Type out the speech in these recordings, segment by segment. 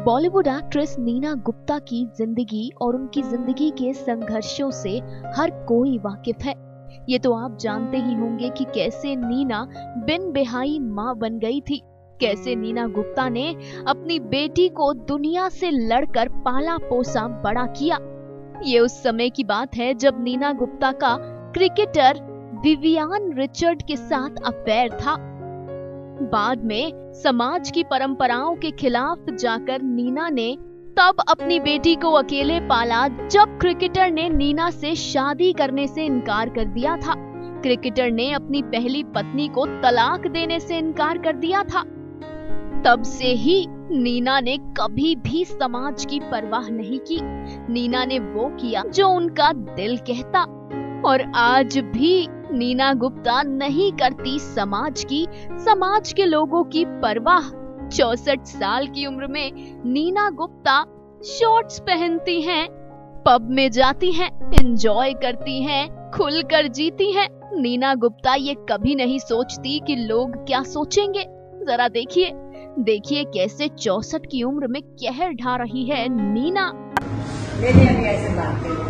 Bollywood actress Neena Gupta की जिंदगी और उनकी जिंदगी के संघर्षों से हर कोई वाकिफ है। ये तो आप जानते ही होंगे कि कैसे नीना बिन बेहाई माँ बन गई थी, कैसे नीना गुप्ता ने अपनी बेटी को दुनिया से लड़कर पाला पोसा बड़ा किया। ये उस समय की बात है जब नीना गुप्ता का क्रिकेटर विवियन रिचर्ड के साथ अफेयर था। बाद में समाज की परंपराओं के खिलाफ जाकर नीना ने तब अपनी बेटी को अकेले पाला जब क्रिकेटर ने नीना से शादी करने से इनकार कर दिया था। क्रिकेटर ने अपनी पहली पत्नी को तलाक देने से इनकार कर दिया था। तब से ही नीना ने कभी भी समाज की परवाह नहीं की। नीना ने वो किया जो उनका दिल कहता, और आज भी नीना गुप्ता नहीं करती समाज के लोगों की परवाह। 64 साल की उम्र में नीना गुप्ता शॉर्ट्स पहनती हैं, पब में जाती हैं, एंजॉय करती हैं, खुलकर जीती हैं। नीना गुप्ता ये कभी नहीं सोचती कि लोग क्या सोचेंगे। जरा देखिए कैसे 64 की उम्र में कहर ढा रही है नीना। ऐसे बात करो।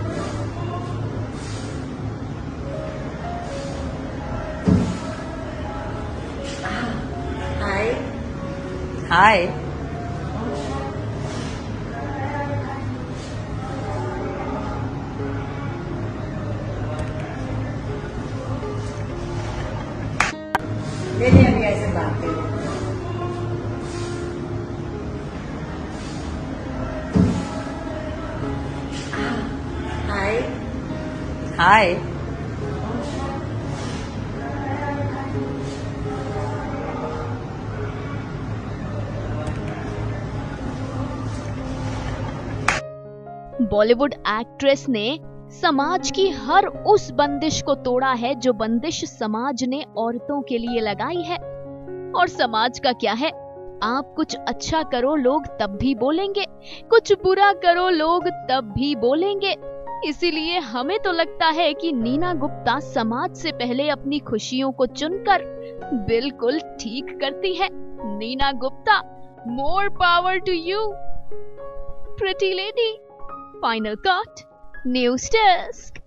हाय अभी ऐसे बात करो। हाय बॉलीवुड एक्ट्रेस ने समाज की हर उस बंदिश को तोड़ा है जो बंदिश समाज ने औरतों के लिए लगाई है। और समाज का क्या है, आप कुछ अच्छा करो लोग तब भी बोलेंगे, कुछ बुरा करो लोग तब भी बोलेंगे। इसीलिए हमें तो लगता है कि नीना गुप्ता समाज से पहले अपनी खुशियों को चुनकर बिल्कुल ठीक करती है। Neena Gupta, more power to you pretty lady. Final cut, News Desk.